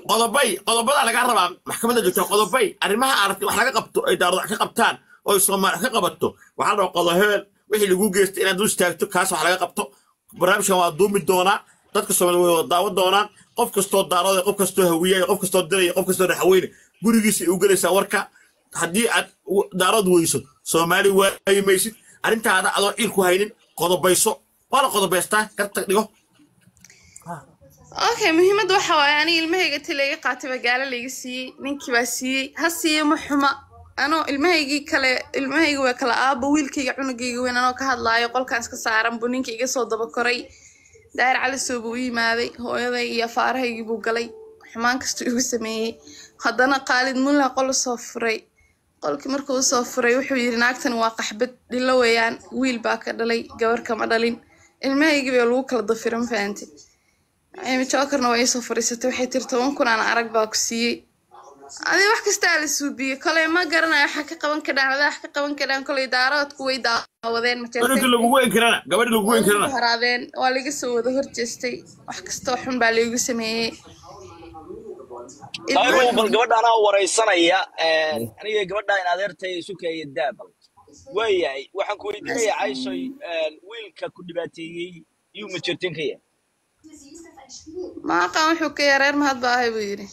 qodobada laga rabaa maxkamadda joogta qodobay arrimaha aragti wax laga qabto ay daarado ka qabtaan oo Soomaali ka qabato waxa la qodobay wixii lagu geystay inaad u istaagto kaas wax laga qabto barnaamijkan waa duumi doonaa dadka Soomaali way daawo doonaan qof kastoo daarado qof kastoo hawiye qof kastoo diray qof kastoo dhaxweyne gurigiisa u galaysa warka haddii aad daarado weyso Soomaali way maysid arrintaada adoo ciil ku haynin qodobayso wala qodobaystaa karta dhigo okay muhiimadu waxa waay ani ilmahayga tilayga qaatay magaalo laga siiyay ninkii baa siiyay ha siiyo ma xuma ano ilmahayga waa kala aabo wiilkayga cunugayga weyn anoo ka hadlaayo qolkaan iska saaran buu ninka iga soo daba koray daahir cali soo buu yimaaday hooyaday iyo faarahaygii buu galay xumaan kasta igu sameeyay haddana qaalid mulla qol soo furay qolkii markuu soo furay wuxuu yiri naagtan waa qaxbad dhilo weeyaan wiil baa ka dhalay gabar kama dhalin ilmahayga baa lagu kala dafiran faantay ay jokerna way soo fariisatay waxay tirto 10,000 aan arag baa ku siiyay adii wax kasta la suubiyo kale ma garanayo waxa ka qaban ka dhacda wax ka qaban ka dhan kale daaradku way daawadeen ma jirto lagu weyn karana gabadh lagu weyn karana haraadeen waa laga soo wada horjeestay wax kasta xun baa lagu sameeyay ayuu bal gabadhana wareysanaya aniga gabadha in adeertay isu kay daabal way waxaan ku weydiinay Aisha wiilka ku dhibaateeyay iyo ma jirtin kaya ما قام حكي يا رير ما هاد باهي بيري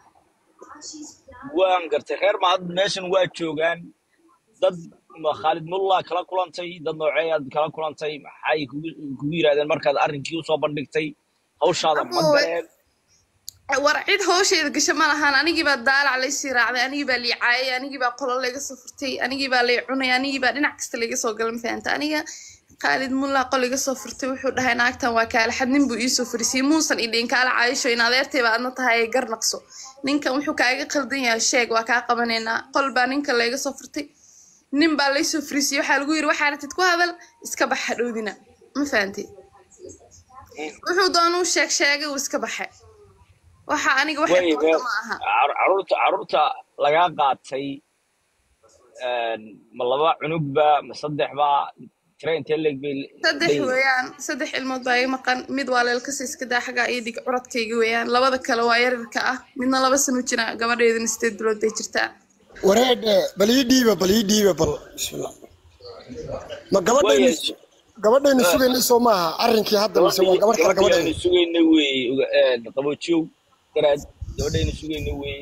وان قرتي خير ما هاد ماشن واجوغان ضد خالد مولlah kala kulantay dad nooceeyad kala kulantay maxay ku yiraahdeen markaad arrinkii u soo bandhigtay hawshaada ma gareen warcid hawsheeda gashay ma lahan anigii baa daalac la sii raacday anigii baa liicay anigii baa qolol laga soo furtay anigii baa lay cunay anigii baa dhinac kasta laga soo galan faanta aniga قالد مولlah qoliga soo furtay wuxuu dhahay naagtan waa kaala xadnin buu ii soo furisay muusan idin kala caayisho in adeertay baa adna tahay garnaqso ninkan wuxuu kaaga qaldan yahay sheeg waa ka qabaneena qol baa ninka laga soo furtay nin baa la soo furisay waxa lagu yiri waxa aad ku hadal iska bax hadhoodina ma fahanti wuxuu doonuu sheegay uu iska baxay waxa aniga waxa ma aha carruurta laga qaatay ma laba cunugba ma saddexba saddex weeyaan saddex ilmood baa iga maqan mid waa leelka iska daa xaga iyo dig curadkayga weeyaan labada kale waa yararka ah midna 2 sano jira gabadheedina 8 bilood bay jirtaa wareed bal ii dhiiba bal bismillah ma gabadheena sugayna soo maaha arrinkii hadda mise waa gabar kale gabadheena sugayna weey qaboojiyo garaad gabadheena sugayna weey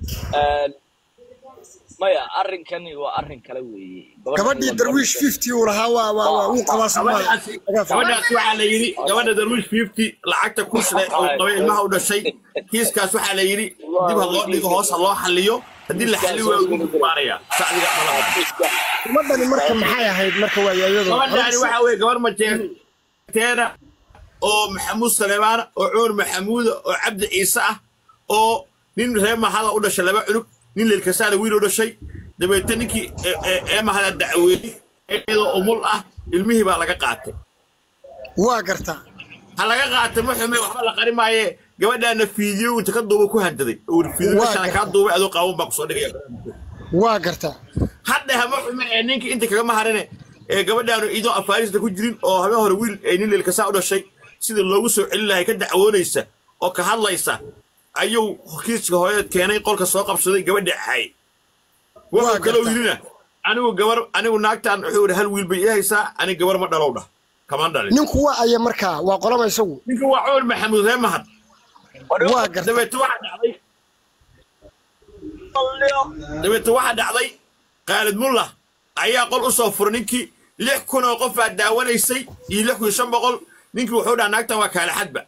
maya arrinkan waa arrin kale weeye gabadhii darwiish 50 uu lahaa waa uu qabaa Soomaali gabadhaas waxa la yiri gabadha darwiish 50 lacagta ku shilay oo qabay ilmaha u dhashay kiiskaas waxa la yiri dib loo dhigo hoos loo xaliyo hadii la xaliyo waa ugu baaraya saacadiga malaha madani marka maxay ahayd marka waa yaayado gabadhaani waxa weeye gabar ma jeerteena oo Maxamuud Saleemaan oo Cuur Maxamuud oo Cabdi Ciise ah oo nin reer mahada u dhashay laba cunug nin leelka saar wiil u dhashay dabeetaninkii mahada dacweeyay iyadoo umul ah ilmihii baa laga qaatay waa gartaa ha laga qaatay maxume waxba la qari maaye gabadhaana fiidiyo inta ka duuba ku handaday oo fiidiyo ka duubay adoo qaawan baa ku soo dhigay waa gartaa hadda maxume ninkii inta kaga maharane gabadhaanu idoo afaarista ku jirin oo habeen hore wiil nin leelka saar u dhashay sida loogu soo celin lahay ka dacwoonaysa oo ka hadlaysa ayuu kiiska hooyada keenay qolka soo qabsaday gabadha ahay waa kala wiilina anigu naagtan wuxuu hal wiil bay haysaa aniga gabar ma dhalowda kama dhalin ninku waa ay marka waa qolama isagu ninku waa Cuur Maxamuud reer mahad waa gartay dabeeto waxa dhacday qaalid mullah ayaa qol u soo furay ninkii 6,000 oo qof aad daawanaysay iyo 6,500 ninkii wuxuu dhahay naagtan waa kaala xadba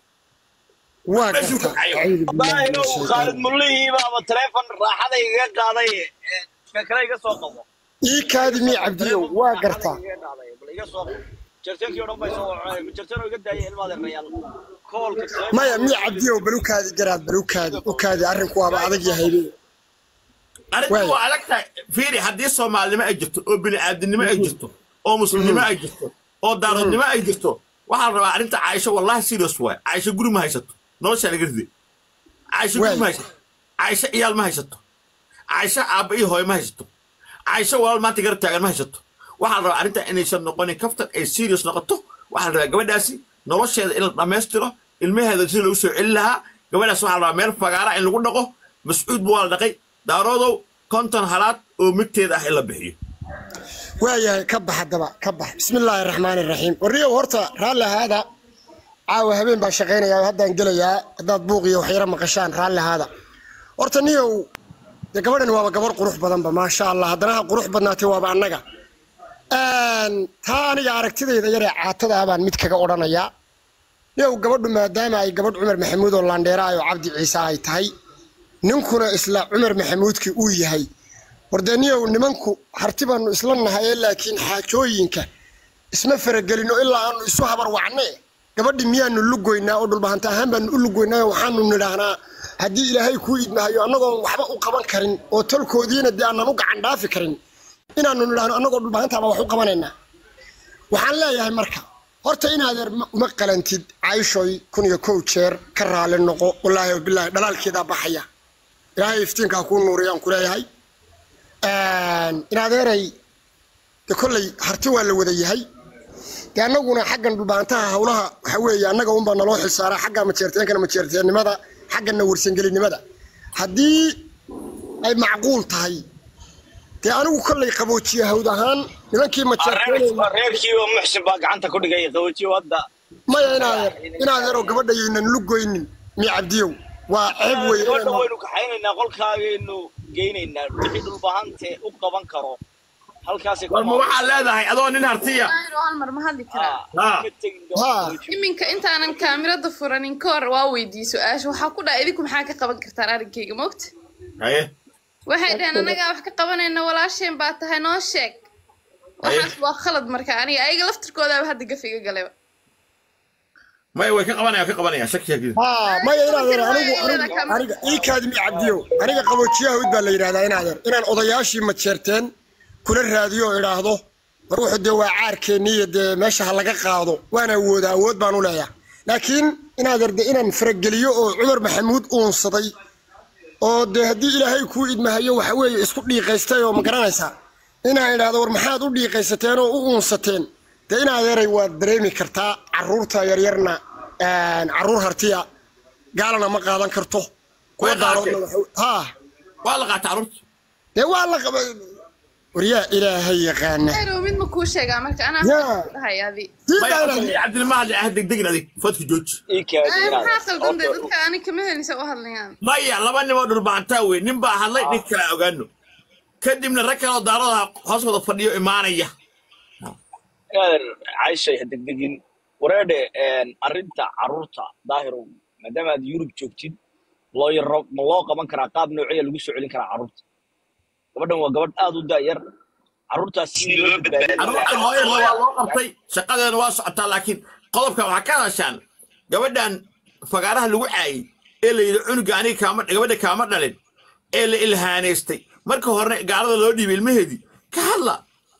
خالد مولي بابا تليفون راحده iga qaaday kale iga soo qabo ii kaadimi cabdiyo waa gartaa iga soo jarteekii oo dhan bay soo jarteeno iga daayay ilmaada reeyal koolka maya mi cabdiyo balukaadi garaad balukaadi arrinku waa adag yahay arrinku waa adag tahay fiiri haddii Soomaalnimo ay jirto oo bini aadamnimo ay jirto oo muslimnimo ay jirto oo daaradnimo ay jirto waxa la rabaa arrinta Aisha wallahi serious way Aisha guri ma haysato nolosha laga riday Aisha guri ma haysato Aisha iyaal ma haysato Aisha aabay hooy ma haysato Aisha walaal maanta gar taagan ma haysato waxa la rabaa arrinta inay shan noqonin kaftan ay serious noqoto waxa la rabaa gabadhaasi nolosheeda in la dhameystiro ilmaheeda si loo soo celin lahaa gabadhaas waxaa la rabaa meel fagaara in lagu dhaqo mascuud buu waa la dhaqay daaroodow konton halaad oo migteeda ah in la bixiyo waayahay ka bax haddaba ka bax bismillaahi raxmaani raxiim warriyow horta raalli ahaada caawa habeen baan shaqaynayaa oo haddaan gelayaa haddaad buuq iyo waxyaro maqashaan raalli ahaada horta niyow dee gabadhan waaba gabarh qurux badanba maasha allah haddana ha qurux badnaatay waaba annaga taa aniga aragtidayda yaree caatada ah baan mid kaga odhanayaa niyow gabadhu maadaama ay gabadh cumar maxamuud oo laandheera ah oo cabdi ciise ay tahay ninkuna isla cumar maxamuudkii uu yahay wardaniyow nimanku harti baanu isla nahay laakiin xaajooyinka isma faragelino ilaa aanu isu habar wacne gabadhi miyaanu lugoynaa oo dhulbahanta ahaan baanu u lugoynaa waxaanu nidhaahnaa haddii ilaahay kuu idmahayo annagoon waxba u qaban karin oo tolkoodiina dee aanan u gacan dhaafi karin inaanu nidhaahno annagoo dhulbahantaaba wax u qabanaynaa waxaan leeyahay marka horta inaadeer uma qalantid cayshoy 1,001 jeer ka raali noqo wallaahi bilaahi dhalaalkeedaa baxaya ilaahay iftiinkaa kuu nuuriyaan ku leeyahay inaadeeray de kolley harti waa la wada yahay dee annaguna xaggan dhulbaantaha howlaha waxa weeye annaga unbaa naloo xilsaaraa xagga majeerteenkana majeerteennimada xaggana warsangelinimada haddii ay macquul tahay dee anigu kolley qaboojiye hawd ahaan nimankii reerkii oo muxsin baa gacanta ku dhigay qaboojiye wadda maya inaadeeroo gabadhayaynan lugoynin mi cabdiyow waa ceeb weeye waynu kaxaynaynaa qolkaagaynu geynaynaa wixii dhulbahante u qaban karo halkaasay warma waxaa leedahay adoo nin hartiya mar ma hadli karaa iminka intaanan kaamirada furanin ka hor waa weydiiyey su-aasha waxaa ku dhaha idinku maxaa ka qaban kartaan arrinkayga moogta haye waxay dhaheen annagaa wax ka qabanayna walaasheen baa tahay noo sheeg waxaas waa khalad marka aniga ayaga laftirkoodaaba hadda gaf iga galeba maya way ka qabanaya shakiyagiisa maya inaadeer aniga ii kaadimi cabdiyow aniga qaboojiyaha hawd baa la yidhahdaa inaan odayaashii majeerteen kula raadiyo oo idhaahdo war wuxuu dee waa caarkeenniiyo dee meesha ha laga qaado waan awoodaa awood baan u leeyahay laakiin inaadeer dee inaan farageliyo oo cumar maxamuud uunsaday oo dee haddii ilaahay kuu idmahayo waxa weeye isku dhiiqaystay oo ma garanaysaa inaan idhaahdo war maxaad u dhiiqaysateen oo u uunsateen dee inaadeeray waad dareemi kartaa carruurta yaryarna carruur hartiya gaalana ma qaadan karto kuwa daaroodna waa la qaata carruurta dee waa la qaba وريا إلهي يقانا أنا ومين مكو شيء عملك أنا هاي هذه عبد المهد عهدك دقنا ذي فتح جوج أنا حاصل قمدي ضدك أنا كمان نسويها لنا ما يعلم أني ما أدور بعنتاوي نبى هلا نكلا أوجانو كدي من الركلة ودارها خاصة الفريق إيمانية عايشة هدك دقين ورادة أرنتا عروتا ظاهر ما دام هذا يوروب شوكتين الله يرب مواقع من كراقاب نوعية اللي يسوي عليك عروت gabadhan waa gabadh aad u daayar carruurtaas si loo badbaadiyay shaqadeena waa socotaa laakiin qodobka waxa ka hadashaan gabadhan fagaaraha lagu caayay ee la yiri cunuga aniga kaama gabadha kaama dhalin ee la ilhaaneystay marka hore gaalada loo dhiibay ilmaheedii ka hadla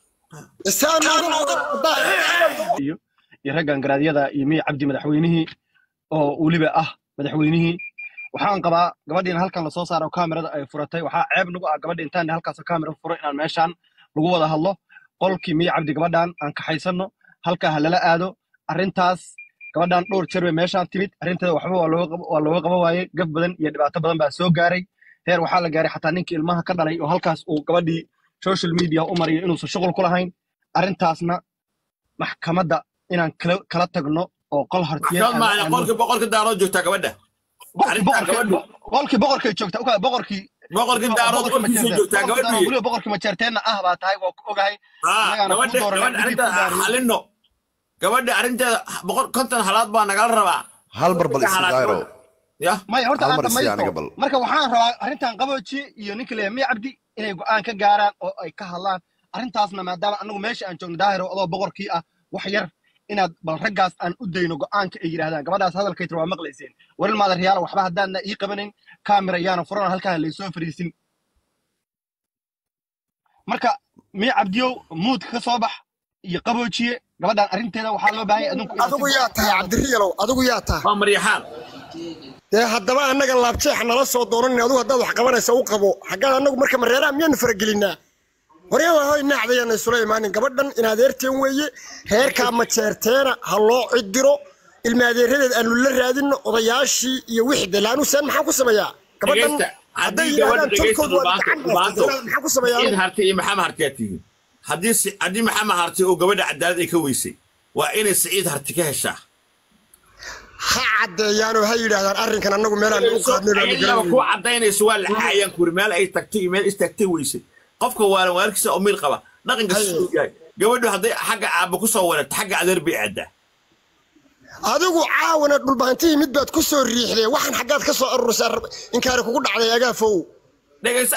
iyo raggan garaadyada iyo mi cabdi madaxweynihii oo waliba ah madaxweynihii waxaan qabaa gabadhiina halkan la soo saaro kaamirada ay furatay waxaa ceeb nagu ah gabadha intaan halkaas kaamirada furo inaan meeshaan lagu wada hadlo qolkii miya cabdi gabadhan aan kaxaysano halka halala aado arintaas gabadhan dhowr jeer bay meeshaan timid arinteeda waxba waa looga qaban waayay gaf badan iyo dhibaato badan baa soo gaaray heer waxaa la gaaray xataa ninkii ilmaha ka dhalay oo halkaas uu gabadhii social media u mariyo inuusan shuqul ku lahayn arintaasna maxkamadda inaan kala tagno oo qol hartiyeed boqolka daarood joogtaa gabadha boqolkii boqorkay joogtaa boqorkii daarood joogtaa gabadha boqorkii majeerteenna ah baa tahay waa ogahay xalino gabadha arrinteeda 150 halaad baa nagala rabaa hal barbal isdaayro maya horta marka waxaan rabaa arrintan qabooji iyo ninka leeyahay miya cabdi inay go'aan ka gaaraan oo ay ka hadlaan arrintaasna maadaama anagu meesha aan joogno daahiro adoo boqorkii ah wax yar inaad bal raggaas aan u dayno go'aanka ay yiraahdaan gabadhaas hadalkay tir waa maqlayseen warin maadar riyaal waxba haddaadna ii qabanayn kaamira yaana furan halkaa la soo fariisin marka miya cabdiyow muudka ka soo bax iyo qaboojiye gabadhan arrinteeda waxaa loo baahan yahay adigu yaa tahay cabdiriyalow adigu yaa tahay waa maryaxaan dee haddaba annaga laabjeex nala soo doonan adigu haddaad wax qabanaysa u qabo xaggaan annagu marka mareeraha miyaanu faragelinaa horya waa nacdayana Suleymaan gabadhan in adeerteen weeye reerka ma jeerteena ha loo cidiro ilmaadeeradeed aanu la raadinno odayaashii iyo wixii de laanu seen maxaan ku sameeyaa gabadhan hadday yidhahdaan tolkoodu waa gacan maxaan ku sameeyaa in hartay iyo maxamed hartay aad tihiin haddii maxamed hartay oo gabadha cadaalad ay ka weysay waa inay Siciid harti ka heshaa ha caddeeyaanoo ha yidhaahdaan arrinkan annagu meelaan u qaadnay ku cadaynayso waa la caayaan kuri meel ay tagtay iyo meel istaagtay weysay qofka waalkiisa oo meel qaba dhaqanka soo yahay gabadhu hadday xagga aaba ku soo wanaagto xagga adeer bay aadaa adigu caawana dhulbaantii mid baad ku soo riixday waxaan xaggaad ka soo aruursaa inkaari kugu dhacday agaafow dhagaysa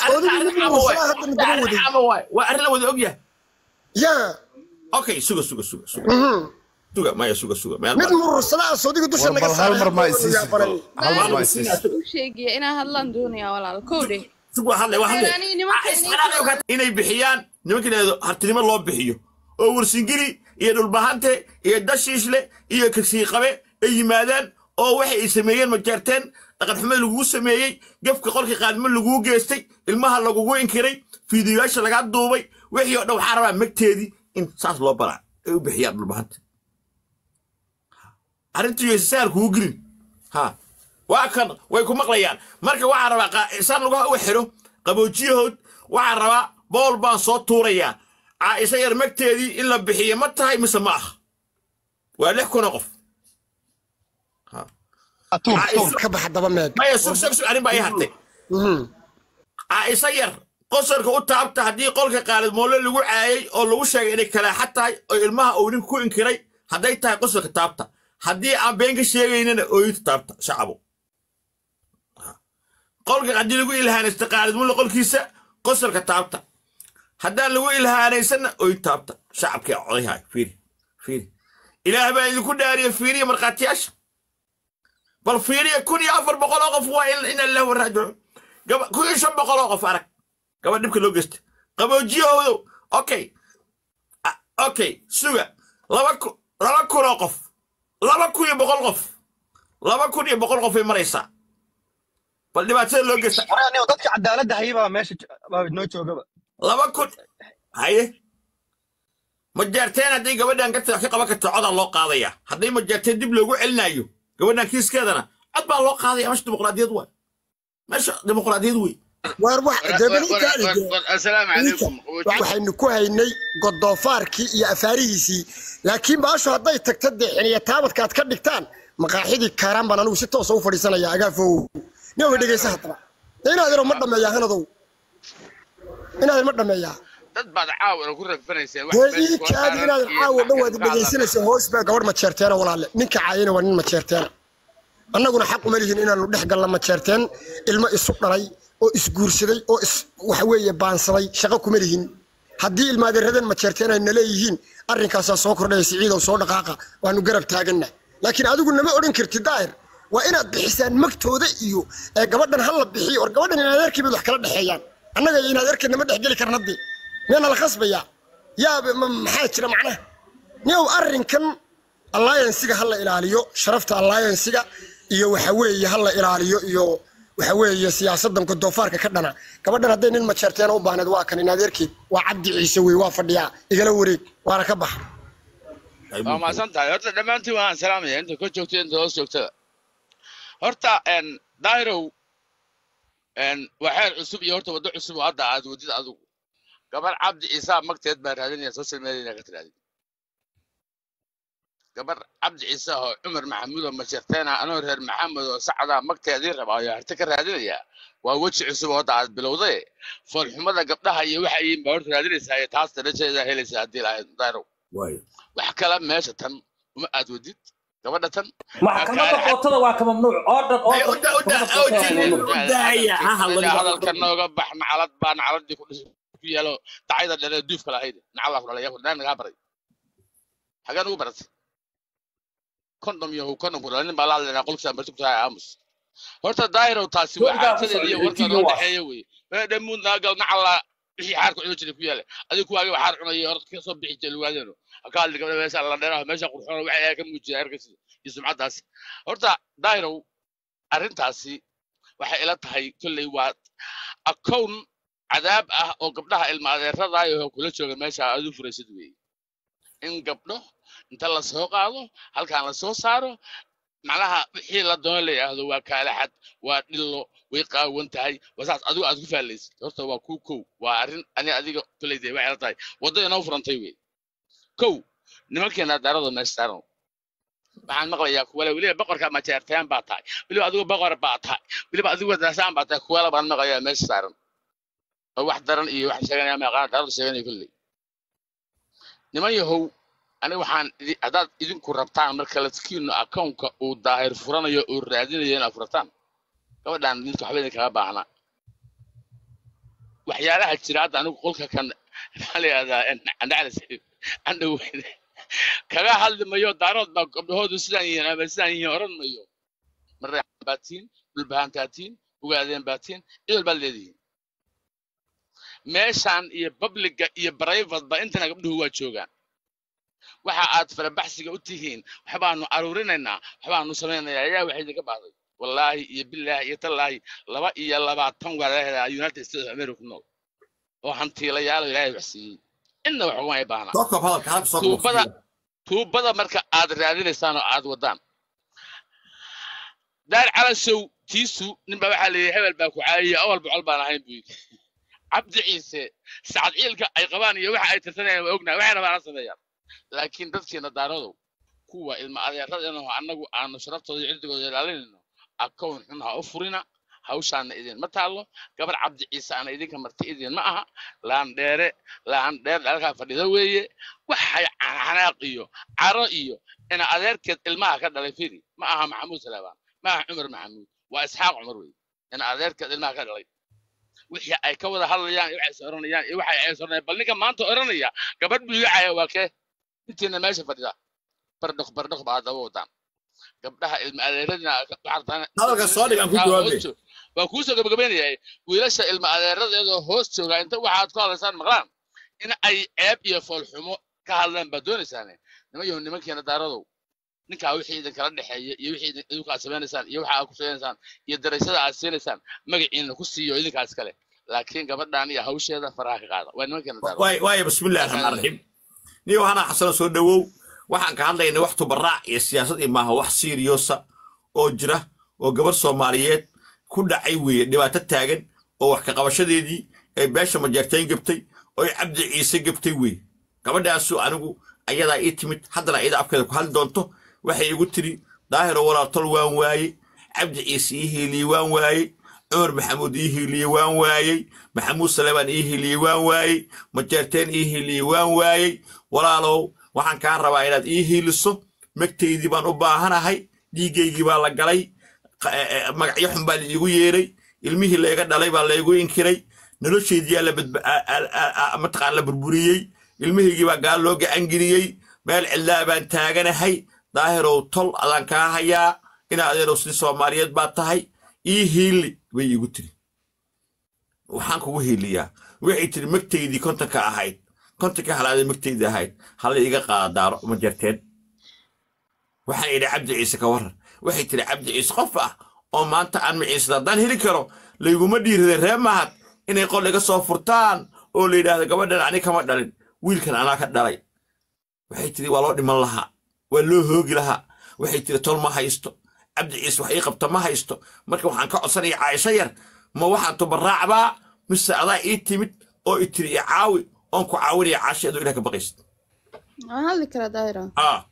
waa arrin la wada ogyahay yaa okay suga maya suga mid murursada soodiga dusha naga saaray hal mar ma isiis sheegay inaan hadlaan doonayaa walaal koodhe suga hadlay inay bixiyaan nimankeedu hartinimo loo bixiyo oo warsingiri iyo dhulbahante iyo dashiishle iyo kasii qabe ay yimaadaan oo waxay ay sameeyeen ma jeerteen dhaqan xumo lagu sameeyay gafka qolka qaadmo lagu geystay ilmaha lagu inkiray fiidiyoyaasha laga duubay wixii oo dhow xaraba magteedii in saas loo bara ay u bixiyaan dhulbahante arrintii saar ku girin ha waa kan way ku maqlayaan marka waxa rabaa isaan lagu u xiro qaboojiyahood waxa rabaa bool baan soo tuurayaa عائشة يرمكتي إلا بحية ما تهاي مسماه ولحكونا قف عائشة كبح الضبامات ما يسوق أنا بأي حتى عائشة ير قصر كوتا عبت هدي قولك قال مولا اللي عاي أو لو شيء إنك كلا حتى الماء أو نكون إنكري هدي تاي قصر كتابته هدي عم بينك شيء إننا أويت تابته شعبه قولك هدي لو إلهان استقال مولا قول كيسة قصر كتابته هذا لو إلها نيسنا ويتابتا شعبك عضي هاي فيري إله بقى يكون داري فيري مرقاتياش بل فيري يكون يافر بقلاقف وإن إن الله والرجل كل شب بقلاقف عرك قبل نبكي لو قست قبل جيو أوكي سوى لبكو راقف لبكو يبقلقف لبكو يبقلقف في مريسا بل دي تصير لو قست يعني وضدك عدالة دهيبة ماشي نوتشو قبل laba kun haye majarteen haddii gabadhan ka taxi qaba ka tacada loo qaadaya haddii majarteen dib loogu celinayo gabadhan kiiskeedana cad baa loo qaadaya mash dimuqraadiyad way mash dimuqraadiyad way war wax assalaamu calaykum waxaynu ku haynay godoofaarkii iyo afaarihiisii laakiin baashu hadday tagto deexiniya taabadka aad ka dhigtaan maqaaxidii kaaraan baan anigu si toos u fadhiisanaya agaafow nin way dhegeysa hadaba inaad yaro ma dhameeyaa hanadow inaad ma dhameeyaa dad baad caawa ku ragfanaysay wax inaad caawa dhawaad dhegeysanayso hoos baa gabadh ma jeerteena walaale ninka caayina waa nin ma jeerteena annaguna xaq uma lihin inaanu dhex galno ma jeerteen ilmo isu dhalay oo isguursaday oo waxa weeye baansaday shaqo kuma lihin haddii ilmaadeeradan ma jeerteen ay naleeyihiin arrinkaasaa soo kordhaya Siciidow soo dhaqaaqa waanu garab taaganna laakiin adigu nama odhan kartid daahir waa inaad bixisaan magtooda iyo gabadhan hal la bixiyo or gabadhan inaad adeerkiiba wax kala dhaxeeyaan annaga inaad adeerkeena ma dhex geli karna hadii meena la khasbaya yaa maxaa jira macnaha niyow arrinkan alliance-ga hal la ilaaliyo sharafta alliance-ga iyo waxa weeye hal la ilaaliyo iyo waxa weeye siyaasadan godoofaarka ka dhana gabadhan hadday nin ma jeerteen u baahneed waa kan in adeerkeed waa Cabdi Ciise wey waa fadhiyaa igala wareeg waana ka bax ma santahay horta dhamaantii waan salaamaya inta ku joogtay inta hoos joogtada horta dairow waxaan cusub iyo horta wado cusub hadda aad wadid adigu gabar Cabdi Ciise magteed baa raadinaya social media ka tiraadi gabar Cabdi Ciise oo Umar Maxamuud oo majarteena anoo reer Maxamed oo sacada magteedii rabaayo harta ka raadinaya waa waji cusub oo aad bilowday foolxumada gabdhaha iyo waxa ay baa horta raadinaysaa taas darajeeda helaysaa hadii la dairow wax kala meesha tan uma aad wadid gabadha tan maxkamadda qootada waa ka mamnuuc hadalka nooga bax nacalad baa nacaladii ku yaalo tacayda dhalay duufka lahayd nacalad ku dhalay barnaamij naga baray hagan ugu baratay kondom iyo kondom ku dhalay baa la hadlayna qolka marti ku tahay aamus horta daayiro taasi waxa tadeediyo warka loo dhaxeeyo way dhamuun naagal nacala wixii xaarku inuu jiray ku yaala adigu waaga xaar cunay horta ka soo bixi jiray waadeeno akaal diga meesha la dheeraha meesha qurxoon waxa ay ka muujiyay arkaysi iyo sumcadaas horta daayiro arrintaasi waxay ila tahay kullay waa akoon cadaab ah oo gabdhaha ilma adeerada ay kula jooga meesha aad u furaysid weey in gabdho انت لا سو قادو halkaan la soo saaro macnaha wixii la doon leeyahay waa kala xad waa dhilo way qaawan tahay wasaas adigu aad ku faalaysid horta waa ku kow waa arin ani adiga kuleeday waxay la tahay wadada inoo furantay way kow nimankeena darada ma saaran waxaan maqlayaa kuwa waliba boqorka ma jeertaan baa tahay waliba adigu boqor baa tahay waliba adigu wadaasaan baa tahay kuwa baan maqlayaa ma saaran wax daran iyo wax sheeganaya ma qaan darada sheeganay kulli niman yahow ani waxaan hadaad idinku rabtaan marka la skiino account-ka uu daahir furanayo oo raadinayo inaad furataan gabadhan ninka waxba kaga baahna waxyaalaha jira hadda anigu qolka kan xaliyada andhow kaga hadlimayo daarood baa gabdhahoodu sidaan yihiin ama sidaan yihiin oran mayo marray baatiin dhulbaantaatiin ugaadeen baatiin idil baad leedihiin meeshaan iyo public iyo private ba intana gabdhuhu waa joogaan waxa aad farabaxsiga u tihiin waxbaanu aruurinaynaa waxbaanu samaynayaa ayaa waxay idinka baahday wallaahi iyo billaahi iyo tallaahi 22 walaalaha United States of America nool oo hantiilayaal ilaahay wax siiyey inna wax uga baahna tuubada marka aad raadinaysaan oo aad wadaan daar cala show tiisu ninba waxa leeyahay hebel baa ku caayiya awal bocol baan ahayn buu cabdi ciise sacad ciilka ay qabaan iyo waxa ay tirsanayaan waa ognahay waxayna baan sameeyaan laakiin dadkeena daarado kuwa ilma adeeradana anagu aanu sharaftooda iyo cirdigooda ilaalinayno account xun ha u furina hawshaan idin ma taalo gabar cabdi ciise aan idinka martay idin ma aha laan dheer halka fadhida weeye waxay xanaaq iyo caro iyo ina adeerkeed ilmaha ka dhalay firi ma aha maxamuud salaabaan ma aha cumar maxamuud waa isxaaq cumar weeye ina adeerkeed ilmaha ka dhalay wixii ay ka wada hadlayaan waxay sooranayaan iyo waxay ay sooranayaan bal ninka maanta oranaya gabadh buu yacay waa kee intiina meesha fadhida bardhaq baa daba wadaan gabdhaha ilma adeeradina waxartaan hadalka soo dhigan ku jawaabay waa ku soo gabagabeynayay wiilasha ilma adeeradeedoo hoos jooga inta waxaad ku hadlaysaan maqlaan in ay ceeb iyo foolxumo ka hadlaan baa doonaysaan nimankeena daaradow ninka wixii idin kala dhaxeeya iyo wixii idinku aad samaynaysaan iyo waxa aad ku sheegaysaan iyo daraysada aad siinaysaan magaciina ku siiyo idinkaas kale laakiin gabadhan iyo hawsheeda faraha ka qaada waa nimankeena daaradow waay bismillaahir rahmaanir rahiim niyo hana xasan soo dhawow waxaan ka hadlaynaa wax tubaraac iyo siyaasad iyo maaha wax serious oo jira oo gabar Soomaaliyeed ku dhacay weeye dhibaato taagan oo wax ka qabashadeedii ay beesha majeerteen gabtay oo cabdi ciise gabtay weeye gabadhaas anigu ayadaa ii timid haddana ida afkeeda ku hadli doonto waxay igu tiri daahir walaal tol waan waayay cabdi ciise ii heeliyay waan waayay عمر محمود إيهلي وان واي محمود سليمان إيهلي وان واي مجرتين إيهلي وان واي ولا لو وحن كان روايات إيهلي الصو مكتي دي بان أباهنا هاي دي جي بالا قلي مقعيحن بالي يقو يري الميه اللي يقعد علي بالا يقو ينكري نلوشي دي اللي متقال لبربوريي الميه يجي قال لوغا أنجريي مال علابان تاغنا هاي ظاهرو طل أدان كاهايا إنا أديرو سنسو ماريات باتاهاي إيهلي ويقول تري وحنك وهيليا وعيت المكتي دي كنت كأهاي كنت كهلا المكتي دي هاي هلا يجا قادار مجرتين وحن إلى عبد عيسى كور وحيت لعبد عيسى خفة أو ما أنت عن عيسى دان هيلكرو ليقوم مدير ذي رمات إنه يقول لك صفرتان أو لي ده قبل عني كم دارين ويل كان أنا كداري وحيت لي والله من لها ولو هوج لها وحيت لي طول ما هيستو عبد عيسى وحقيقة بتما هيستو مركب وحن كأصري عايشير ما واحد تبرع بقى مش أضاء يتمت أو يتري عاوي أنكو عاوري عاشي أدو إليك بقيست هذا كلا دايرة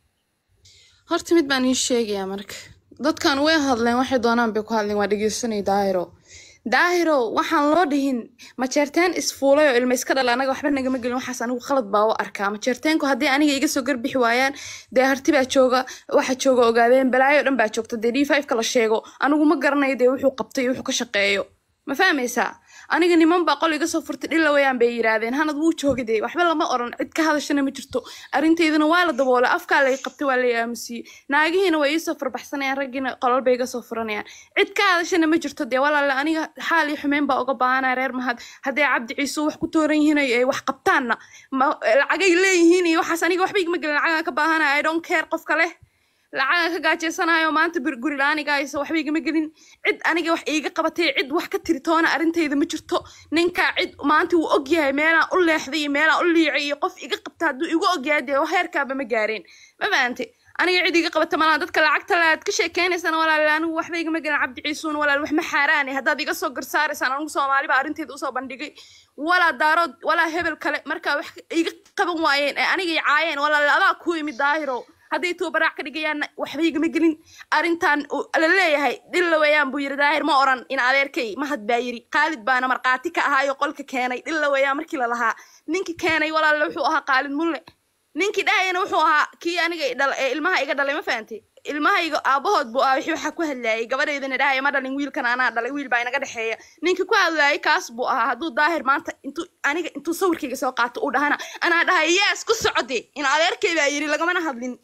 هرتمت باني الشيء يا مرك ضد كان وين هذلين واحد دونان بيكو هذلين وادقيسني دايرو waxaan loo dhihin ma jeerteen isfuulay oo ilma iska dhalay anaga waxba naga ma gelin waxaas anigu khalad baa u arkaa ma jeerteenku hadii aniga iga soo garbixi waayaan dee harti baa jooga waxa jooga ogaadeen balaayo dhan baa joogta dee D5 kala sheego anigu ma garanayo dee wuxuu qabtay wuxuu ka shaqeeyo ma fahmaysaa aniga niman baa qol iga soo furtay dhilla wayaan bay yiraahdeen hanad wuu joogay waxba lama oran cid ka hadashana ma jirto arinteeduna waa la daboolay afka la qabtay waa la yaamsi naagihiina way soo farbaxsanayaan ragina qolal bay iga soo furanayaan cid ka hadashana ma jirto dee walaal aniga xaal iyo xumeen baa uga baahanaa reer mahad hadii cabdi ciise wax ku tooran yihiin ay wax qabtaanna lacagay leeyihiin iyo waxaas aniga waxba igama gelin lacag ka baahanaa I don't care qof kale lacag ka gaajeysanayo maanta guri laaniga ayso waxba igama gelin cid aniga wax iiga qabatay cid wax ka tirtoona arintayda ma jirto ninka cid maanta uu og yahay meelaan u leexday iyo meelaan u liicay iyo qof iga qabta hadduu igu og yahay dee heerkaaba ma gaareen ma fahamtay aniga cid iga qabata malaha dadka lacagta laad ka sheekeynaysana walaal anigu waxba igama gelin cabdi ciisuun walaal wax ma xaaraani haddaad iga soo garsaaraysaan anigu soomaali baa arrinteeda usoo bandhigay walaa daarood walaa hebel kale markaa wax iga qaban waayeen ee aniga i caayeen walaal adaa ku yimid daahiro hadday tuubaraac ka dhigayaan waxba igama gelin arrintan la leeyahay dhilla weeyaan buu yiri daahir ma oran in adeerkay mahad baa yiri qaalid baana marqaati ka ahaayo qolka keenay dhilla weeyaan markii la lahaa ninkii keenay walaal wuxuu ahaa qaalid mulle ninkii dhahayna wuxuu ahaa kii aniga ilmaha iga dhalay ma fahantay ilmahayga aabahood buu ahaa waxa ku hadlayay gabadheydana dhahaya ma dhalin wiilkan anaa dhalay wiil baa inaga dhexeeya ninkii ku hadlayay kaas buu ahaa hadduu daahir maanta intuu sawirkayga soo qaato uu dhahana anaa dhahay yees ku socode in adeerkay baa yiri lagamana hadlin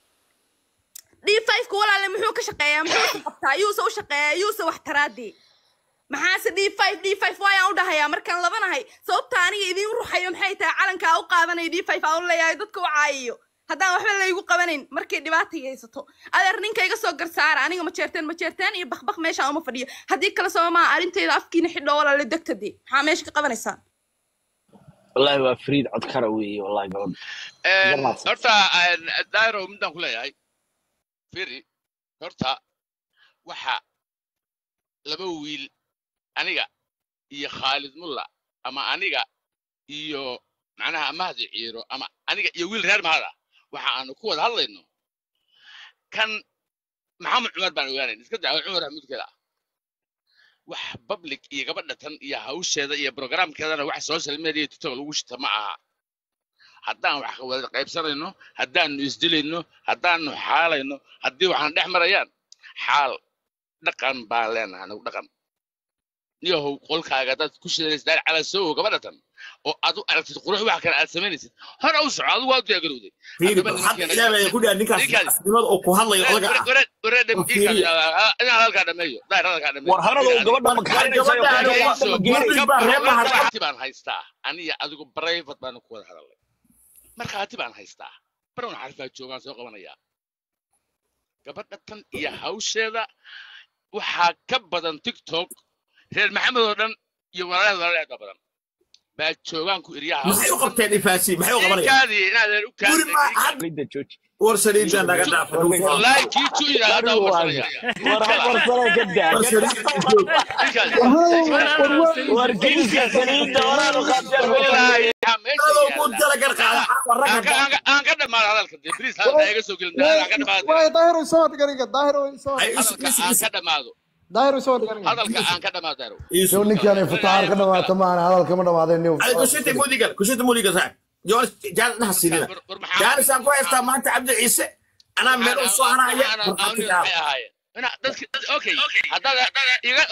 D5 ku walaal muxuu ka shaqeeyaa muxuu qabtaa yuusa u shaqeeyaa yuusa wax taraadi maxaase D5 waayaan u dhahayaa markaan labanahay sababta aniga idin ruuxayo maxay tahay calanka u qaadanay D5 aan u leeyahay dadka u caayiyo haddaan waxba laygu qabanayn markay dhibaato haysato adeer ninka iga soo garsaara aniga ma jeerteen iyo bakbak meesha uma fadhiyo haddii kala sababaa arintayda afkiina xidho walaal degtadii maxaa meesha ka qabanaysaan wallahi waa fariid cod kara weeye wallahi gabadh horta dairo midaan ku leeyahay firi horta waxa laba wiil aniga iyo Khalid Mulla ama aniga iyo macnaha Mahdi Ciiro ama aniga iyo wiil reer Mahada waxa aanu ku wada hadlayno kan Maxamed Cumar baan ogaanay iska daa Cumar Ahmed kala wax public iyo gabadha tan iyo hawsheeda iyo programkeedana wax social media TikTok lagu shita ma aha haddaan wax wada qaybsanayno haddaan isdilayno haddaan xaalayno haddii waxaan dhex marayaan xaal dhaqan baan leenahay anagu dhaqan niyahow qolkaaga dad ku shidaysaa cala soo gabadhan oo aad u aragtid qurux wax kale aad sameynaysid hor u soco adigu waad diyaargarowday ilaahay ku dhaar ninkaas asnimada oo ku hadlayo odaga ina halka dhameeyo daahir halka dhameeyo war harado gabadha ma kaanaysaa baan haystaa aniga adigu private baan ku wada hadalay markaati baan haystaa baroon xarfaa joogaan soo qabanaya gabadha tan iyo hawsheeda waxaa ka badan TikTok reer maxamed oo dhan iyo walaalaha badan baa joogaan ku iriyaha maxay u qabteen ifaasi maxay u qabanayaan kaadi inaad u lidda jooji war saliida naga dhaafo wallahi kii tu yiraahdo warsaya warsana gadda war kiiska saliida walaalo qaadar wallahi aan ka dhamaad hadalka Idris hadda iga soo gelin aan ka dhamaad way daahir soo dhiganiga daahir soo aan ka dhamaado daahir soo dhiganiga hadalka aan ka dhamaado iyo ninkan ay fataar ka dhamaata maana hadalka ma dhamaadeen ay ku shita mudiga sax jool jaal naxsiina jaal san ku haysta maanta Cabdi Ciise ana meel u soo haraya أنا أوكي هذا يقول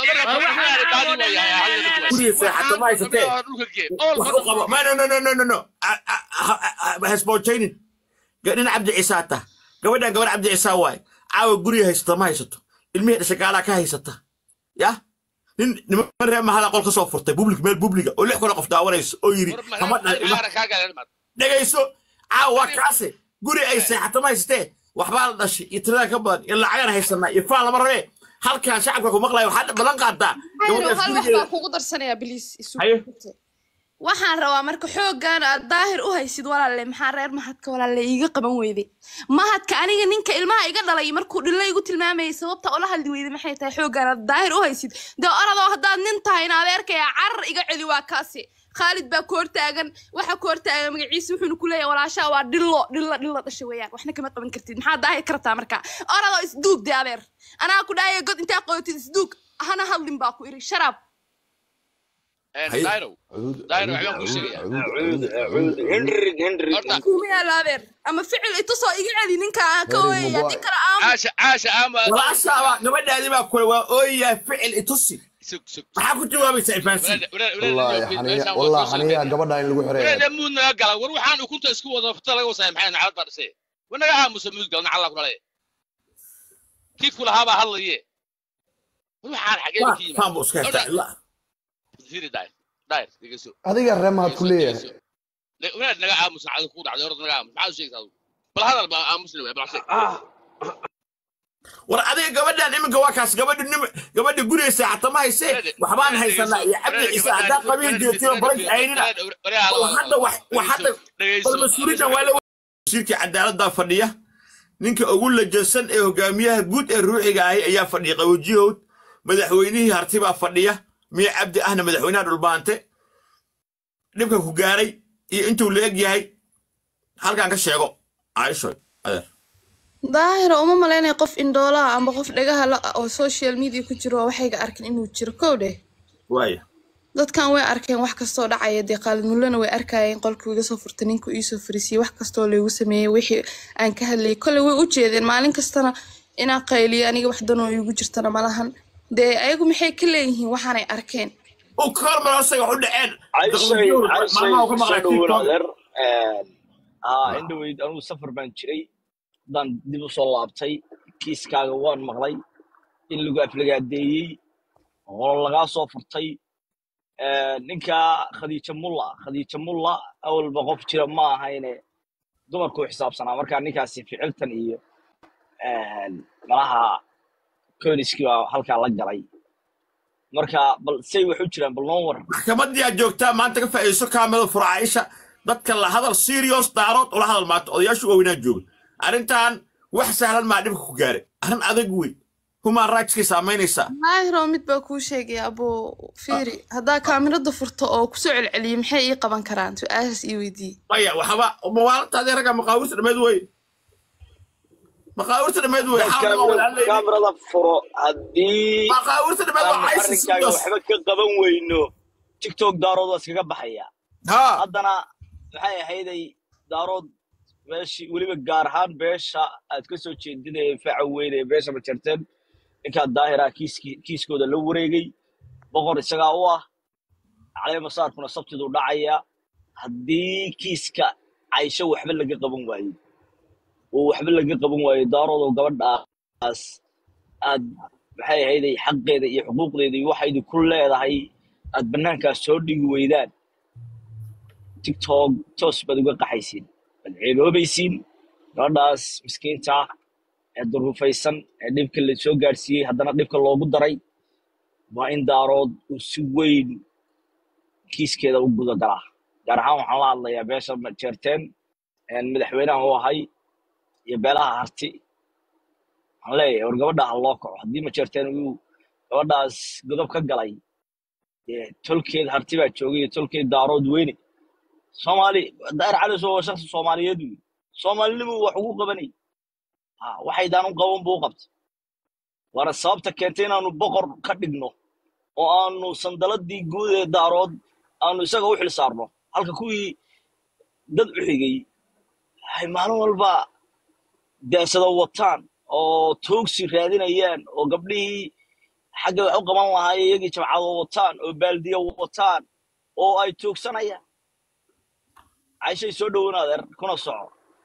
حتى ما يستطيع ما نو هسبوتشينين قلنا عبد عيساته قبل عبد عيسى واي عاو قريه هيسته ما هيسته المهد شغاله كهيسته يا نمر ما هذا قول كسو فرتay public meel public oo lix kala qof daawanayso oo yiri dhageyso caawa kaase guri ay seexato ma haystee waxbaa la dhashay itirada ka badan ilaa cagar haysanaa ifaa lama rabe halka shacabka ku maqlay waxa balan qaadaa gabadha kugu darsanaya please waxaan rabaa marka xoogan aad daahir u haysid walaale maxaa reer mahadka walaale iga qaban weyday mahadka aniga ninka ilmaha iga dhalay markuu dhilay igu tilmaamay sababta oo la hadli weyday maxay tahay xoogan aad daahir u haysid dee orado haddaad nin tahay in adeerkay carar iga celi waa kaasi Khalid baa koortaagan waxa koortaagan magaciisa wuxuu ku leeyahay walaasha waa dhillo dhashay weeyaan waxna kama qaban kartid maxaa daahir kartaa marka orado isduug de adeer anaa ku dhaayay god inta qootid isduug hana hadlin baa ku iri sharaab دايرو عيون كوشيا هنري كومي على هذا اما فعل اتصل يقعد نينكا كوي ذكر عاش ولا شابا نبدا هذه ما كل اويا فعل اتصل سك maxaa ku jawaabaysaa ifaasi والله حنيا gabadha in lagu xireeyo leemuna gala war waxaan ukunta isku wada fata laga wasay maxay nacad barsay wanaga aamusa mid galna Allah ku leeyahay kif kula haba hadlaye waxaan xageed kiima fahmo iska taa زيري داير يقصو adiga reemaad ku leeyahay ولاد نجا عامس عاد كود عاد يرد نجا عامس ما عاد شيء هذا بل هذا عامس له بل ورأدي قبلنا إمك واكاس قبل قريسة حتى ما يصير وحبان هاي سنة يا عبد عيسى هذا قبيل جيتيو برج عيننا وحتى المسؤولين ولا شركة عدالة فنية نينك أقول لك جلسن إهجامية جود الروحي جاي يا فني قوجيود مدحويني هرتبا فنية مي عبد أهنا مدحوينا رلبانته نبكي كجاري أنتوا اللي جاي هل كان كشيء عايشون daahir uma malaynay qof indhoolaha amba qof dhagaha la oo social media ku jiro waxayga arkin inuu jiro kowde waaya dadkan way arkeen wax kasto dhacaya deeqaalid mulana way arkayeen qolku iga soo furtay ninku ii soo fariisay wax kasto leeyahay uu sameeyay wixii aan ka hadlay kale way u jeedeen maalin kastana ina qayliyo aniga wax dan oo igu jirtana malahan de ayagu maxay ka leeyihiin waxaanay arkeen oo kormarasay wax u dhaceen indhaweyd anuu safar baan jiray dan dib u soo laabtay kiiskaaga waan maqlay in lagu aflagaadeeyey oo laga soo furtay ninka khadiija mulla awalba qof jira ma ahayne dumarku xisaabsanaa marka ninkaasi ficiltan iyo malaha kooniski waa halkaa la galay marka bal say wax u jiraan bal noo war maxkamadii aad joogtaa maanta ka faa'iiso kaamil furaaisha dadka la hadal serious daarood oo la hadal maanta odayaashu waaweynaa jooga arrintan wax sahlan ma dhibka ku gaaray arrin adag weyn human rights ki saameynaysa daahiro mid baa kuu sheegay abo fiiri haddaa kaamirada furto oo ku soo celceliyo maxay ii qaban karaan su'aashaas ii weydii maya waxba mawaaltaadii ragga maqaawirta dhameed wey kaamirada furo haddii arrinkaaga waxba ka qaban weyno tiktok daarood waa iskaga baxaya haddana maxay ahayday daarood meeshii weliba gaar ahaan beesha aad ka soo jeedinay faca weyne beesha ma jarteen ninkaa daahira kiiskooda la wareegay boqor isagaa u ah caleema saarkuna sabtidu dhacaya haddii kiiska caysho waxba laga qaban waayo oo waxba laga qaban waayo daarood oo gabadhaas aad maxay ahayday xaqeeda iyo xuquuqdeeda iyo waxaydu ku leedahay aad bannaankaas soo dhigi weydaan tiktok toos baad uga qaxaysiin bal ceeboobaysiin gabadhaas miskiinta ee duruufaysan ee dhibka la soo gaadhsiiyey haddana dhibka loogu daray waa in daarood uu si weyn kiiskeeda u guda galaa gaar ahaan waxaan la hadlayaa beesha jeerteen madaxweynaha u ahay iyo beelaha harti waxaan leeyahay war gabadha ha loo kaco haddii ma jeerteen uu gabadhaas godob ka galay tolkeed harti baa joogay iyo tolkeed daarood weyne soomaali daahir cali soo shakhsi soomaaliyeed wey soomaalinimu wax ugu qabanay waxaydaan u qaban buu qabtay waana sababta keentay inaanu boqor ka dhigno oo aanu sandaladii guud ee daarood aanu isaga u xil saarno halka kuwii dad u xigay ay maalin walba daasada wataan oo toogsi raadinayaan oo gabdhihii xagga wax u qaban lahaayeen iyagii jabcado wataan oo baaldiya wataan oo ay toogsanayaan cayshay soo dhowaadeer kuna soco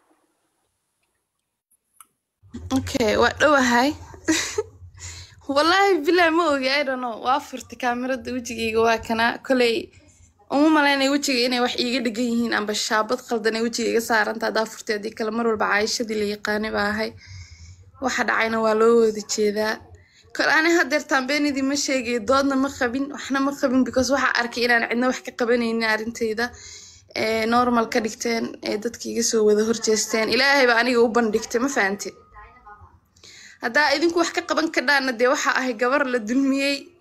okay waa dhawahay wallahi bilaa ma ogi I don't know waa furtay kaamirada wajigayga waa kana kolay uma malaynay wajiga inay wax iiga dhigan yihiin amba shaabad qaldan ay wajigayga saaranta hadaa furtay hadii kale mar walba caayshadii la yaqaanay baa ahay waxa dhacayna waa loo wada jeedaa kol aan hadeertaan beenidii ma sheegay doodna ma qabin waxna ma qabin because waxa arkay inaan cidna wax ka qabanaynin arintayda normal ka dhigteen dadkii soo wada horjeesteen ilaahay baa aniga u bandhigtay ma fahanti hadaa idinku wax ka qaban ka dhaana de waxa ahay gabar la dulmiyay